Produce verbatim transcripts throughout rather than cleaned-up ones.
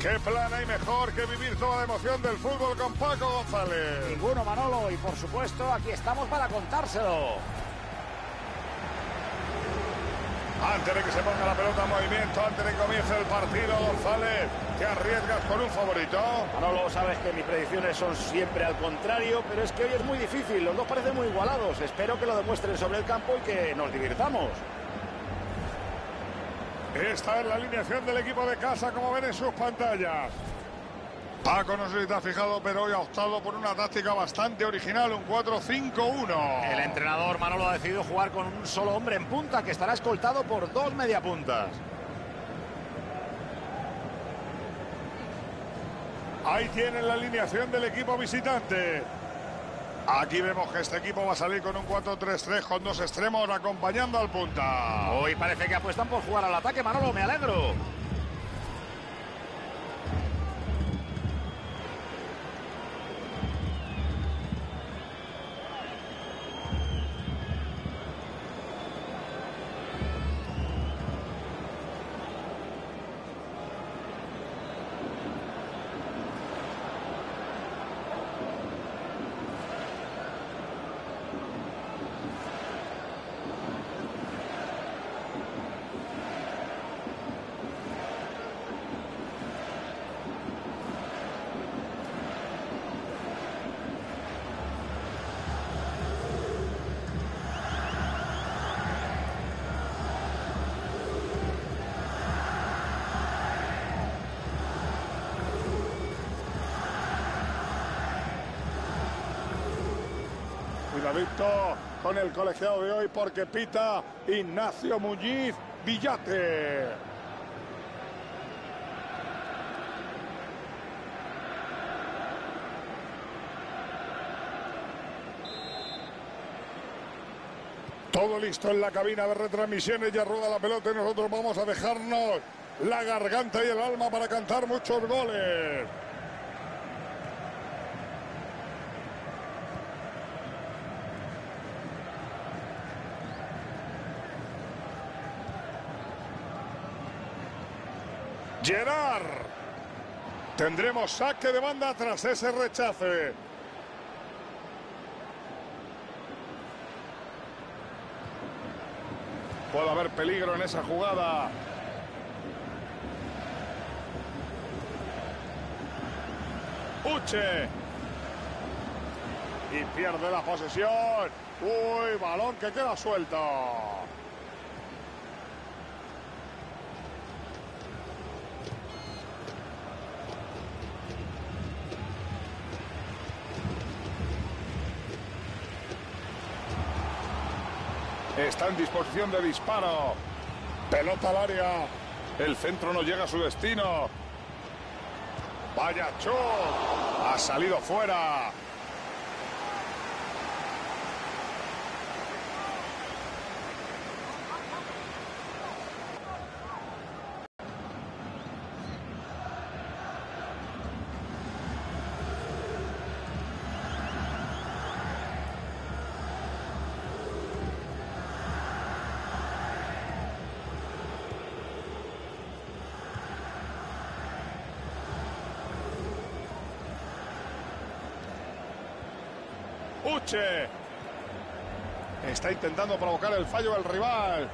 ¿Qué plan hay mejor que vivir toda la emoción del fútbol con Paco González? Ninguno, Manolo, y por supuesto aquí estamos para contárselo. Antes de que se ponga la pelota en movimiento, antes de que comience el partido, González, ¿te arriesgas con un favorito? Manolo, sabes que mis predicciones son siempre al contrario, pero es que hoy es muy difícil, los dos parecen muy igualados. Espero que lo demuestren sobre el campo y que nos divirtamos. Esta es la alineación del equipo de casa, como ven en sus pantallas. Paco, no sé si te has fijado, pero hoy ha optado por una táctica bastante original, un cuatro cinco uno. El entrenador Manolo ha decidido jugar con un solo hombre en punta, que estará escoltado por dos mediapuntas. Ahí tienen la alineación del equipo visitante. Aquí vemos que este equipo va a salir con un cuatro tres tres con dos extremos acompañando al punta. Hoy parece que apuestan por jugar al ataque, Manolo, me alegro. Cuidadito con el colegiado de hoy porque pita Ignacio Muñiz Villate. Todo listo en la cabina de retransmisiones, ya rueda la pelota y nosotros vamos a dejarnos la garganta y el alma para cantar muchos goles. Gerard. Tendremos saque de banda tras ese rechace. Puede haber peligro en esa jugada. Uche. Y pierde la posesión. Uy, balón que queda suelto. Está en disposición de disparo. Pelota al área. El centro no llega a su destino. Vaya chut. Ha salido fuera. Uche. Está intentando provocar el fallo del rival.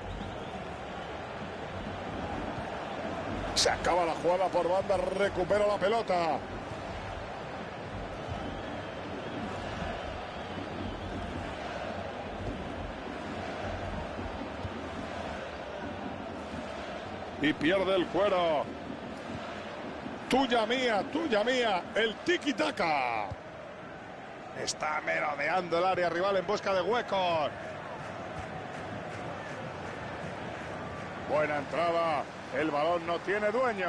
Se acaba la jugada por banda, recupera la pelota. Y pierde el cuero. Tuya mía, tuya mía, el tiki-taka. Está merodeando el área rival en busca de huecos. Buena entrada. El balón no tiene dueño.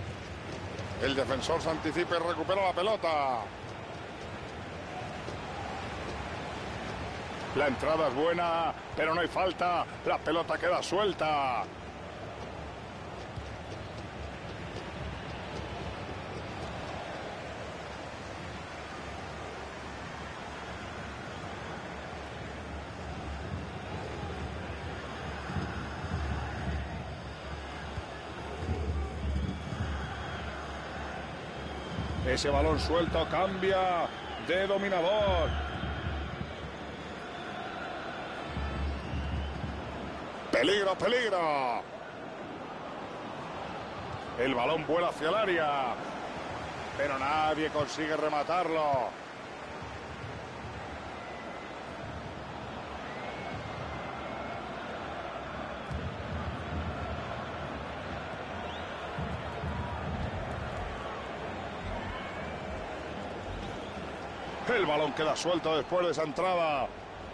El defensor se anticipa y recupera la pelota. La entrada es buena, pero no hay falta. La pelota queda suelta. Ese balón suelto cambia de dominador. Peligro, peligro. El balón vuela hacia el área, pero nadie consigue rematarlo. El balón queda suelto después de esa entrada.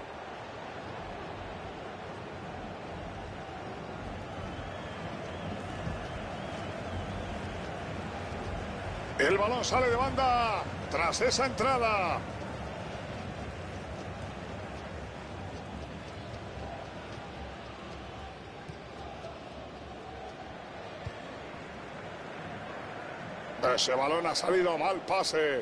El balón sale de banda tras esa entrada. Ese balón ha salido mal pase.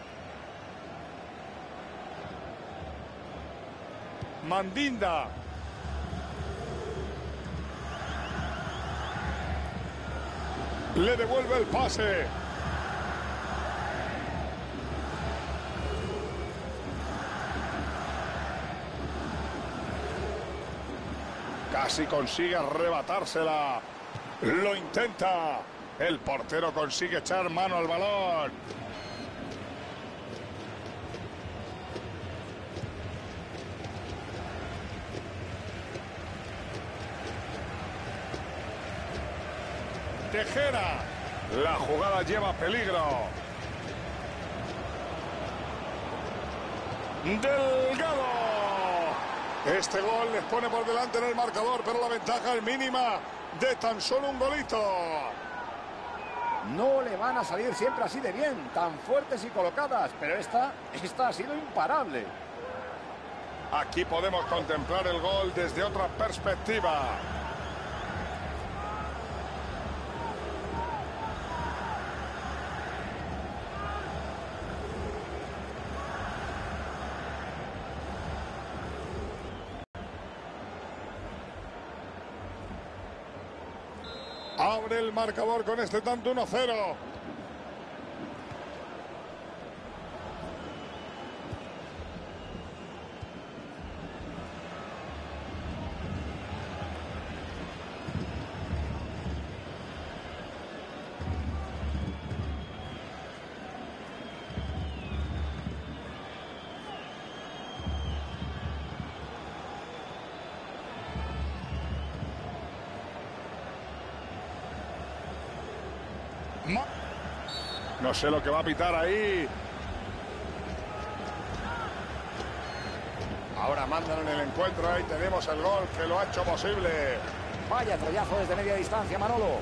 Mandinda. Le devuelve el pase. Casi consigue arrebatársela. Lo intenta. El portero consigue echar mano al balón. Tejera. La jugada lleva peligro. Delgado. Este gol les pone por delante en el marcador, pero la ventaja es mínima de tan solo un golito. No le van a salir siempre así de bien, tan fuertes y colocadas, pero esta, esta ha sido imparable. Aquí podemos contemplar el gol desde otra perspectiva. Abre el marcador con este tanto uno cero. No sé lo que va a pitar ahí. Ahora mandan en el encuentro. Ahí tenemos el gol que lo ha hecho posible. Vaya troyazo desde media distancia, Manolo.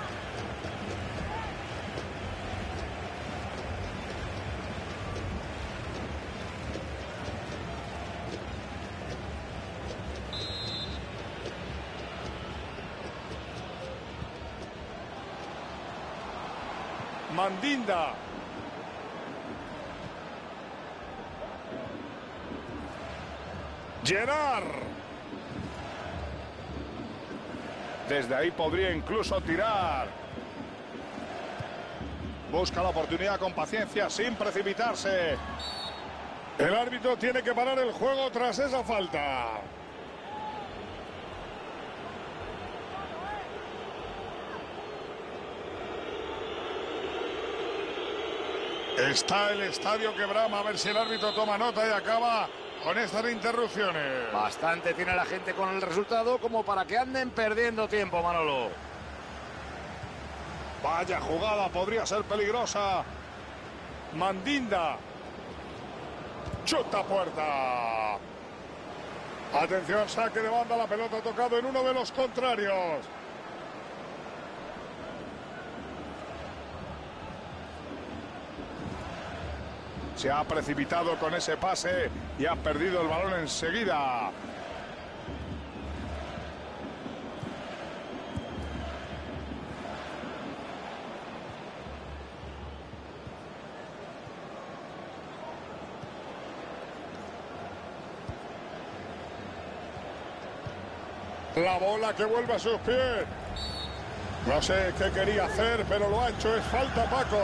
Mandinda. Gerard. Desde ahí podría incluso tirar. Busca la oportunidad con paciencia, sin precipitarse. El árbitro tiene que parar el juego tras esa falta. Está el estadio que brama, a ver si el árbitro toma nota y acaba con estas interrupciones. Bastante tiene la gente con el resultado como para que anden perdiendo tiempo, Manolo. Vaya jugada, podría ser peligrosa. Mandinda. Chuta puerta. Atención, saque de banda, la pelota ha tocado en uno de los contrarios. Se ha precipitado con ese pase y ha perdido el balón enseguida. La bola que vuelve a sus pies. No sé qué quería hacer, pero lo ha hecho. Es falta, Paco.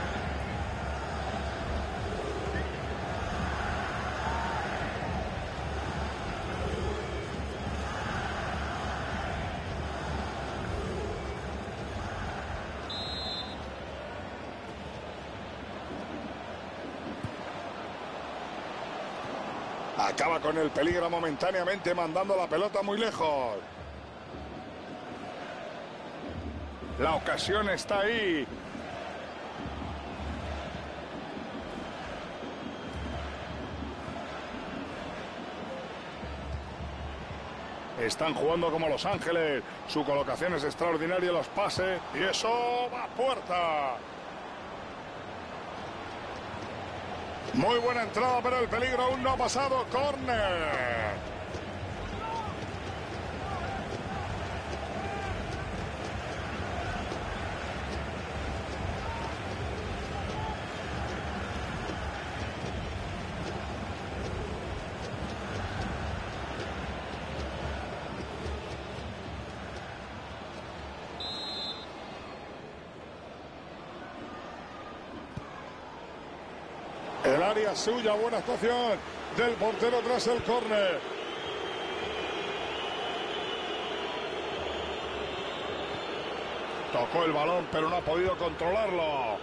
Acaba con el peligro momentáneamente, mandando la pelota muy lejos. La ocasión está ahí. Están jugando como Los Ángeles. Su colocación es extraordinaria, los pases. Y eso va a puerta. Muy buena entrada, pero el peligro aún no ha pasado. Córner. El área suya, buena actuación del portero tras el córner. Tocó el balón, pero no ha podido controlarlo.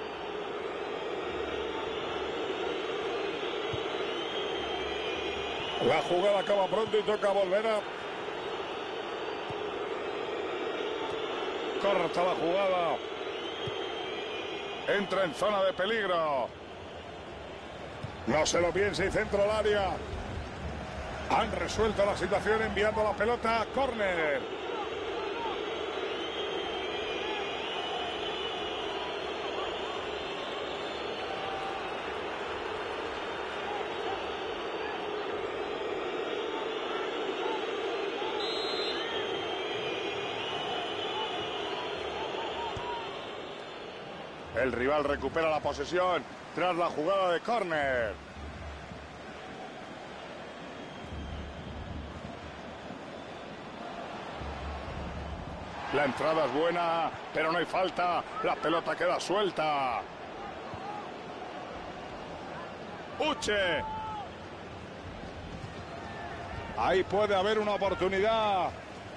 La jugada acaba pronto y toca volver a... Corta la jugada. Entra en zona de peligro. No se lo piensa y centro al área. Han resuelto la situación enviando la pelota a córner. El rival recupera la posesión tras la jugada de córner. La entrada es buena, pero no hay falta. La pelota queda suelta. Uche. Ahí puede haber una oportunidad.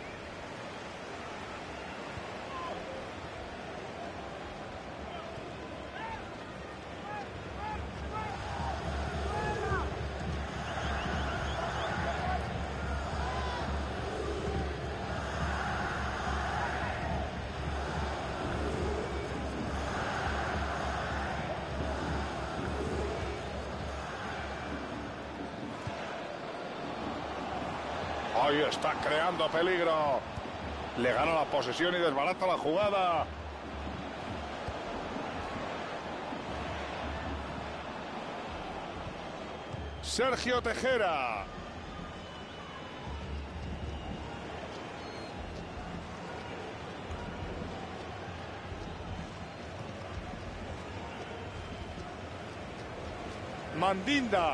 Ahí está creando peligro. Le gana la posesión y desbarata la jugada. Sergio Tejera. Mandinda.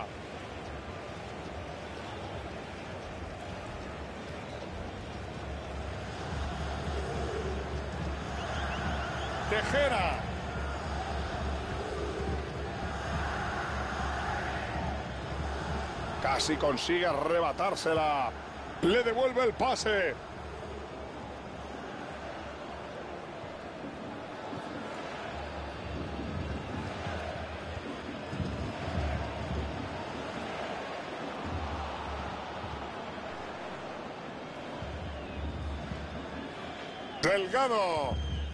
Tejera. Casi consigue arrebatársela. Le devuelve el pase. Delgado.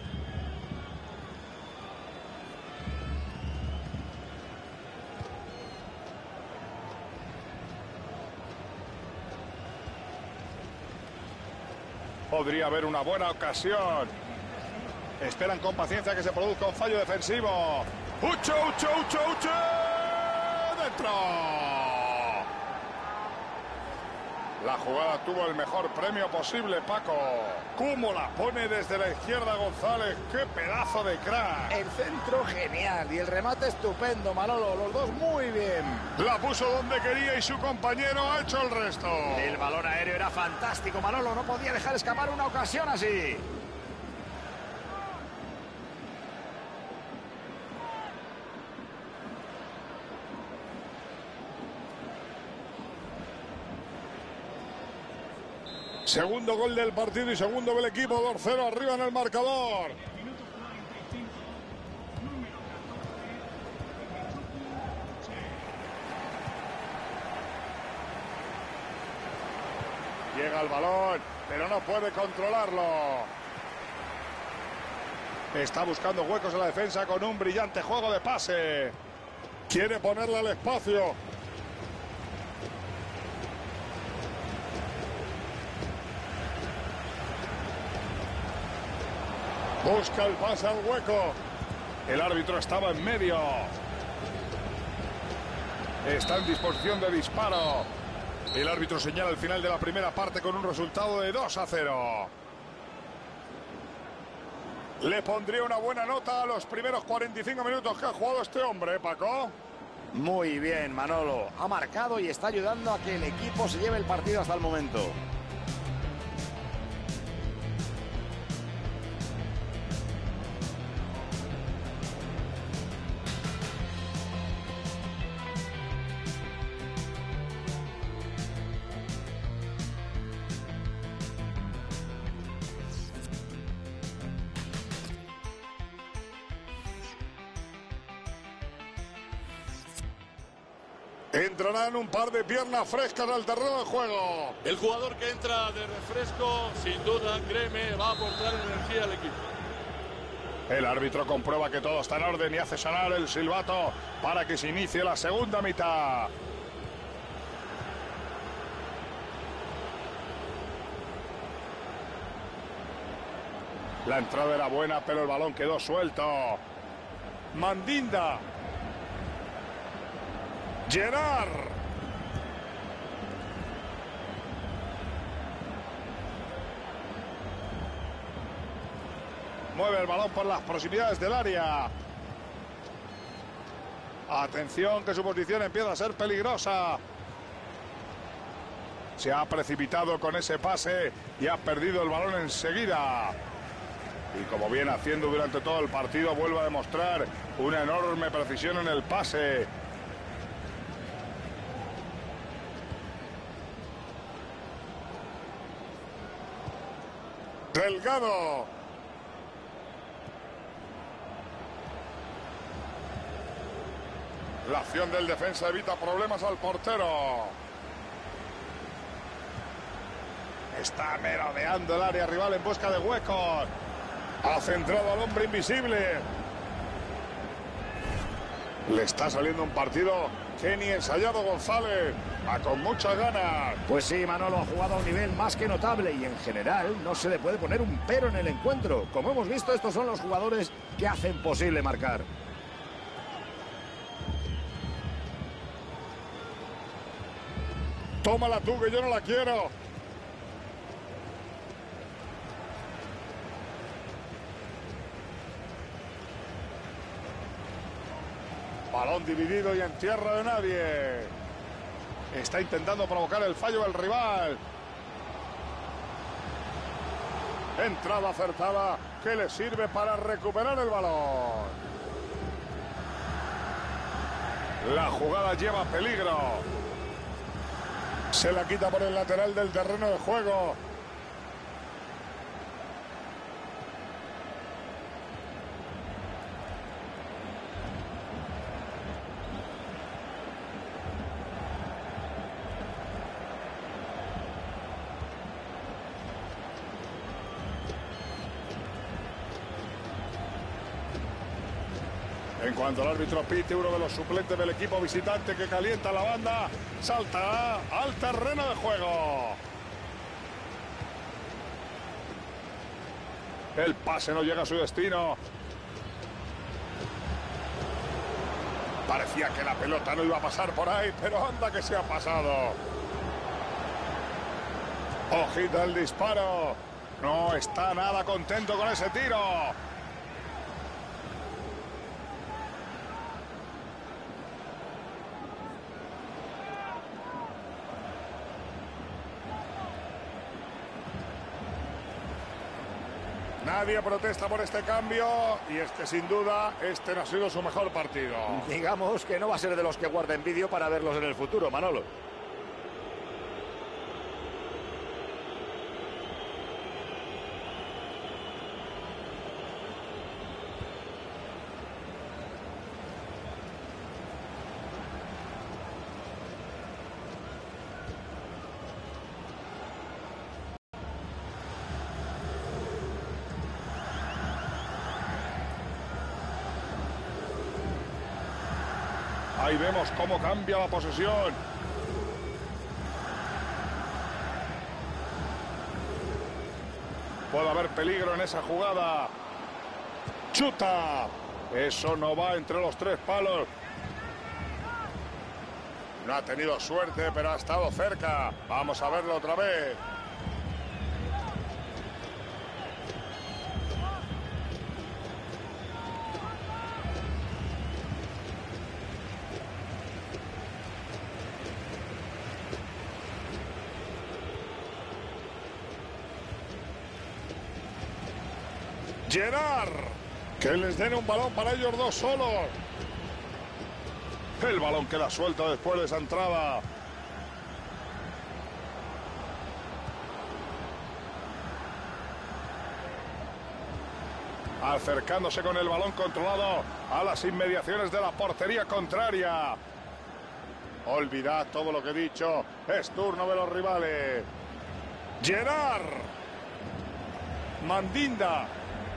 Podría haber una buena ocasión. Esperan con paciencia que se produzca un fallo defensivo. ¡Uche, uche, uche, uche! dentro. La jugada tuvo el mejor premio posible, Paco. ¿Cómo la pone desde la izquierda González? ¡Qué pedazo de crack! El centro genial y el remate estupendo, Manolo. Los dos muy bien. La puso donde quería y su compañero ha hecho el resto. El balón aéreo era fantástico, Manolo. No podía dejar escapar una ocasión así. Segundo gol del partido y segundo del equipo, dos cero arriba en el marcador. Llega el balón, pero no puede controlarlo. Está buscando huecos en la defensa con un brillante juego de pase. Quiere ponerle al espacio. Busca el pase al hueco. El árbitro estaba en medio. Está en disposición de disparo. El árbitro señala el final de la primera parte con un resultado de dos a cero. Le pondría una buena nota a los primeros cuarenta y cinco minutos que ha jugado este hombre, ¿eh, Paco? Muy bien, Manolo. Ha marcado y está ayudando a que el equipo se lleve el partido hasta el momento. Entrarán un par de piernas frescas al terreno de juego. El jugador que entra de refresco, sin duda, créeme, va a aportar energía al equipo. El árbitro comprueba que todo está en orden y hace sonar el silbato para que se inicie la segunda mitad. La entrada era buena, pero el balón quedó suelto. Mandinda. Gerard. Mueve el balón por las proximidades del área. Atención, que su posición empieza a ser peligrosa. Se ha precipitado con ese pase y ha perdido el balón enseguida. Y como viene haciendo durante todo el partido, vuelve a demostrar una enorme precisión en el pase. Delgado. La acción del defensa evita problemas al portero. Está merodeando el área rival en busca de huecos. Ha centrado al hombre invisible. Le está saliendo un partido que ni ensayado González. Va con muchas ganas. Pues sí, Manolo ha jugado a un nivel más que notable y en general no se le puede poner un pero en el encuentro. Como hemos visto, estos son los jugadores que hacen posible marcar. Tómala tú, que yo no la quiero. Balón dividido y en tierra de nadie. Está intentando provocar el fallo del rival. Entrada acertada que le sirve para recuperar el balón. La jugada lleva peligro. Se la quita por el lateral del terreno de juego. En cuanto al árbitro pite, uno de los suplentes del equipo visitante que calienta la banda, saltará al terreno de juego. El pase no llega a su destino. Parecía que la pelota no iba a pasar por ahí, pero anda que se ha pasado. Ojito el disparo. No está nada contento con ese tiro. Nadie protesta por este cambio y es que sin duda este no ha sido su mejor partido. Digamos que no va a ser de los que guarden vídeo para verlos en el futuro, Manolo. Ahí vemos cómo cambia la posesión. Puede haber peligro en esa jugada. ¡Chuta! Eso no va entre los tres palos. No ha tenido suerte, pero ha estado cerca. Vamos a verlo otra vez. Gerard, que les den un balón para ellos dos solos. El balón queda suelto después de esa entrada. Acercándose con el balón controlado a las inmediaciones de la portería contraria. Olvidad todo lo que he dicho. Es turno de los rivales. Gerard. Mandinda.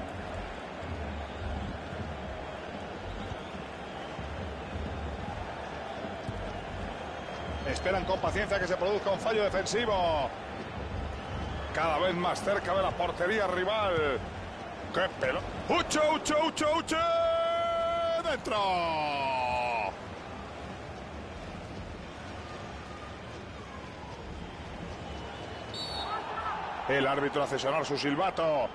Esperan con paciencia que se produzca un fallo defensivo. Cada vez más cerca de la portería rival. ¡Qué pelo! ¡Uche, uche, uche, uche! ¡Dentro! El árbitro hace sonar su silbato.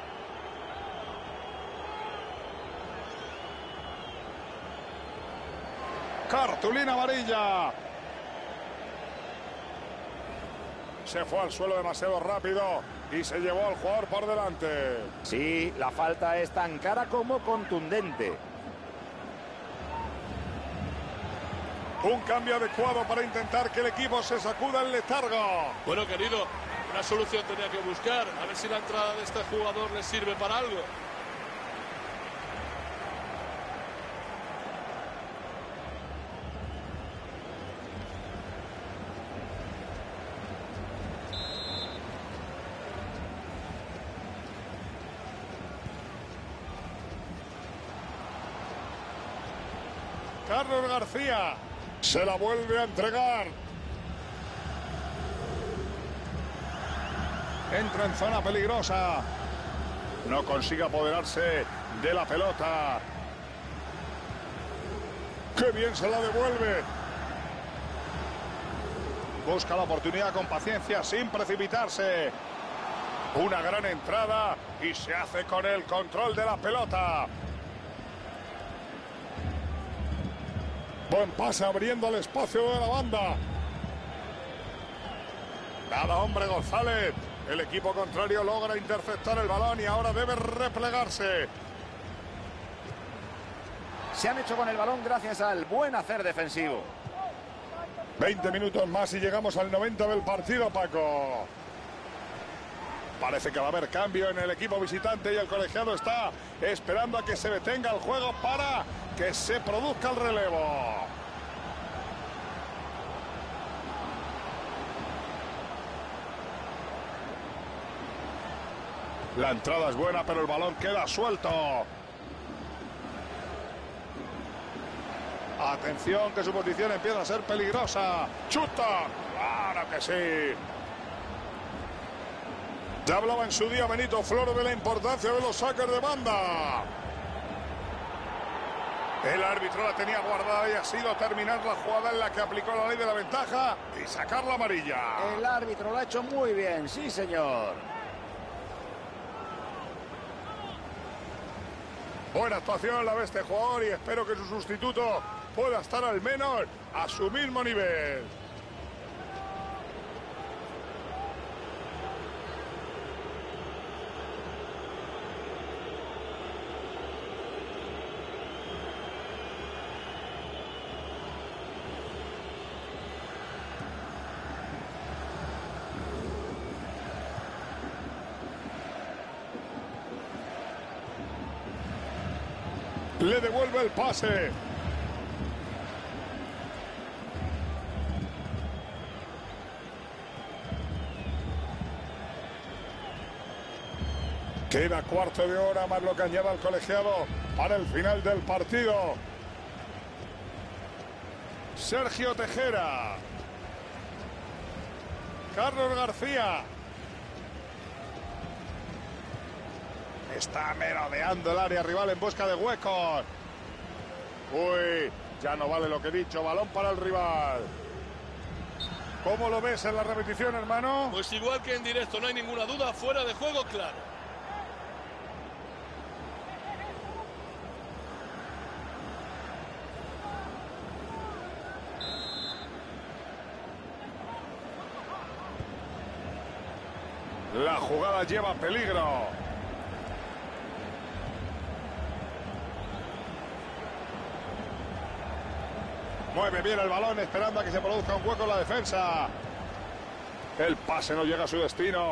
Cartulina amarilla. Se fue al suelo demasiado rápido y se llevó al jugador por delante. Sí, la falta es tan cara como contundente. Un cambio adecuado para intentar que el equipo se sacuda el letargo. Bueno, querido, una solución tenía que buscar. A ver si la entrada de este jugador le sirve para algo. Carlos García se la vuelve a entregar. Entra en zona peligrosa. No consigue apoderarse de la pelota. ¡Qué bien se la devuelve! Busca la oportunidad con paciencia, sin precipitarse. Una gran entrada y se hace con el control de la pelota. Buen pase abriendo el espacio de la banda. Nada, hombre, González. El equipo contrario logra interceptar el balón y ahora debe replegarse. Se han hecho con el balón gracias al buen hacer defensivo. veinte minutos más y llegamos al noventa del partido, Paco. Parece que va a haber cambio en el equipo visitante y el colegiado está esperando a que se detenga el juego para que se produzca el relevo. La entrada es buena, pero el balón queda suelto. Atención, que su posición empieza a ser peligrosa. ¡Chuta! ¡Claro que sí! Ya hablaba en su día Benito Floro de la importancia de los saques de banda. El árbitro la tenía guardada y ha sido terminar la jugada en la que aplicó la ley de la ventaja y sacar la amarilla. El árbitro lo ha hecho muy bien, sí señor. Buena actuación la de este jugador y espero que su sustituto pueda estar al menos a su mismo nivel. Le devuelve el pase. Queda cuarto de hora más lo que añada el colegiado para el final del partido. Sergio Tejera. Carlos García. Está merodeando el área rival en busca de huecos. Uy, ya no vale lo que he dicho. Balón para el rival. ¿Cómo lo ves en la repetición, hermano? Pues igual que en directo, no hay ninguna duda. Fuera de juego, claro. La jugada lleva peligro. Mueve bien el balón esperando a que se produzca un hueco en la defensa. El pase no llega a su destino.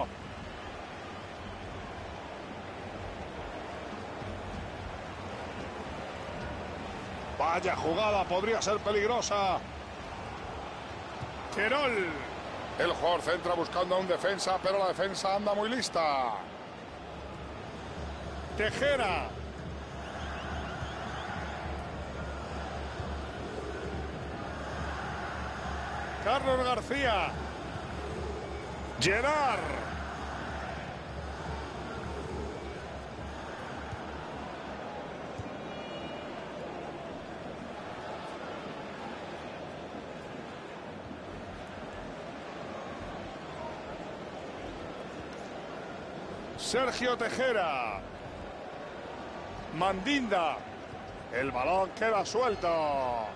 Vaya jugada, podría ser peligrosa. Querol. El jugador centra buscando a un defensa, pero la defensa anda muy lista. Tejera. Carlos García. Gerard. Sergio Tejera. Mandinda. El balón queda suelto.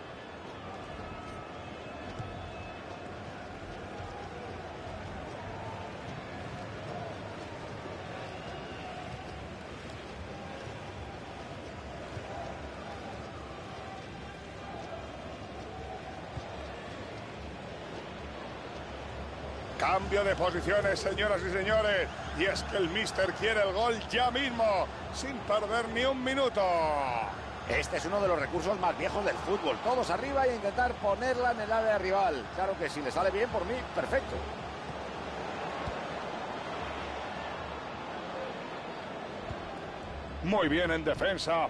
Cambio de posiciones, señoras y señores. Y es que el míster quiere el gol ya mismo, sin perder ni un minuto. Este es uno de los recursos más viejos del fútbol. Todos arriba y a intentar ponerla en el área rival. Claro que si le sale bien, por mí, perfecto. Muy bien en defensa.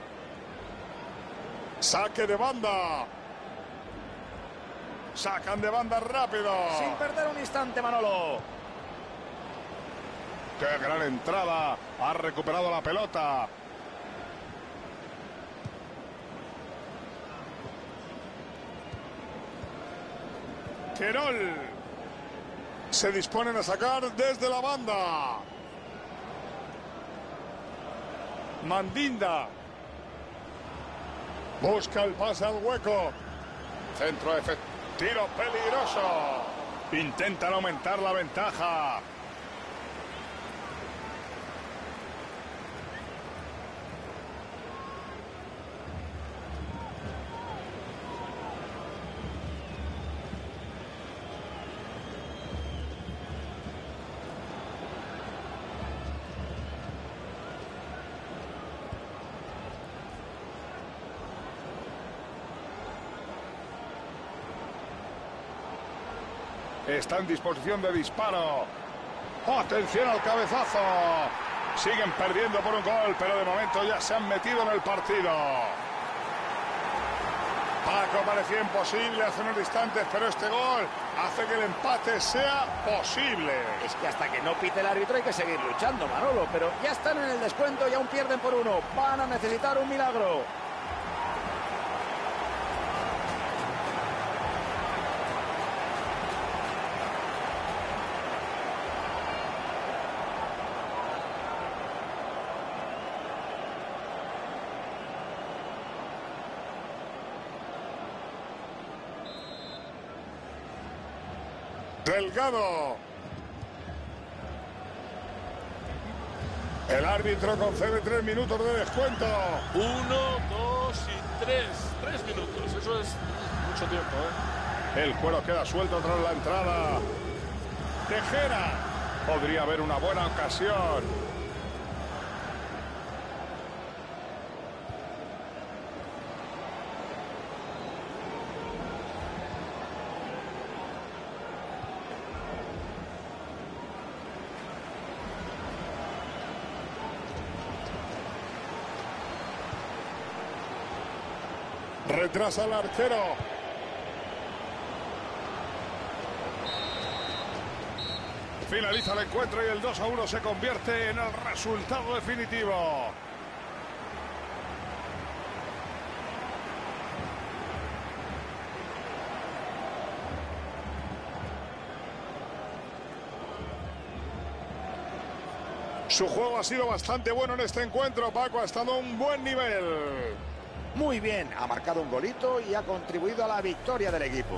Saque de banda. Sacan de banda rápido. Sin perder un instante, Manolo. ¡Qué gran entrada! Ha recuperado la pelota. Querol. Se disponen a sacar desde la banda. Mandinda. Busca el pase al hueco. Centro efectivo. Tiro peligroso. Intentan aumentar la ventaja. Está en disposición de disparo. ¡Atención al cabezazo! Siguen perdiendo por un gol, pero de momento ya se han metido en el partido. Paco, parecía imposible hace unos instantes, pero este gol hace que el empate sea posible. Es que hasta que no pite el árbitro hay que seguir luchando, Manolo. Pero ya están en el descuento y aún pierden por uno. Van a necesitar un milagro. Delgado. El árbitro concede tres minutos de descuento. Uno, dos y tres. Tres minutos. Eso es mucho tiempo, ¿eh? El Cuero queda suelto tras la entrada. Tejera. Podría haber una buena ocasión. Retrasa el arquero. Finaliza el encuentro y el dos a uno se convierte en el resultado definitivo. Su juego ha sido bastante bueno en este encuentro, Paco. Ha estado a un buen nivel. Muy bien, ha marcado un golito y ha contribuido a la victoria del equipo.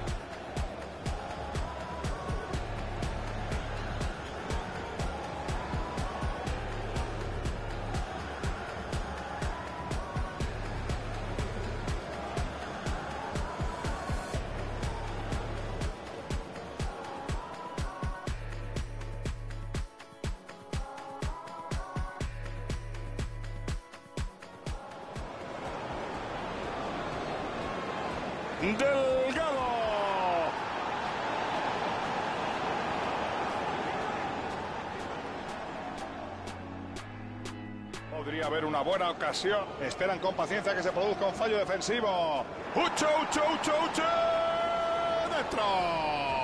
Delgado. Podría haber una buena ocasión. Esperan con paciencia que se produzca un fallo defensivo. ¡Ucho, ucho, ucho, ucho! ¡Dentro!